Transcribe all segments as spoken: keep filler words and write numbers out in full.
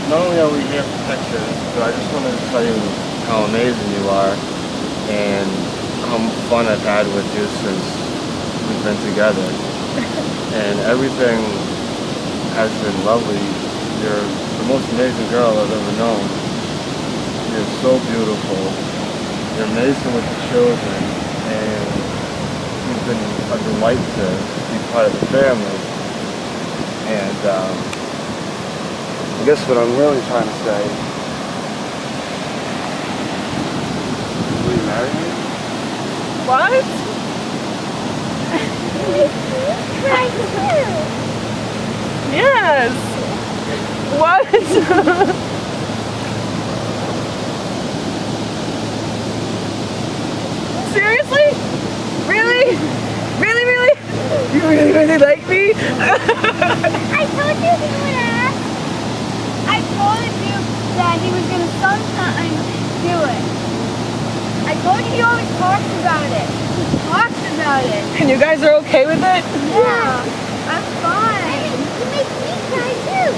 not only are we here for pictures, but I just wanted to tell you how amazing you are and how much fun I've had with you since we've been together. And everything has been lovely. You're the most amazing girl I've ever known. You're so beautiful. You're amazing with the children, and you've been a delight to be part of the family. And um, I guess what I'm really trying to say, will you marry me? What? Yes. What? Seriously? Really? Really, really? You really, really like me? I told you he would ask. I told you that he was going to sometimes do it. I told you he always talks about it. He talks about it. And you guys are okay with it? Yeah, I'm fine. He makes me cry too.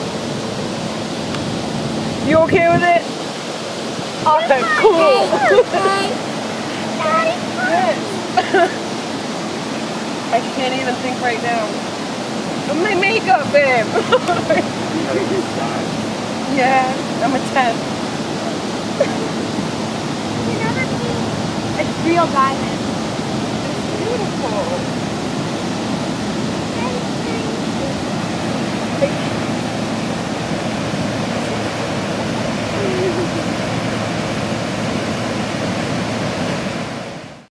You okay with it? Alright, cool. Okay. Daddy, I can't even think right now. My makeup, babe. Yeah, I'm a ten. you never see a real diamond. It's beautiful.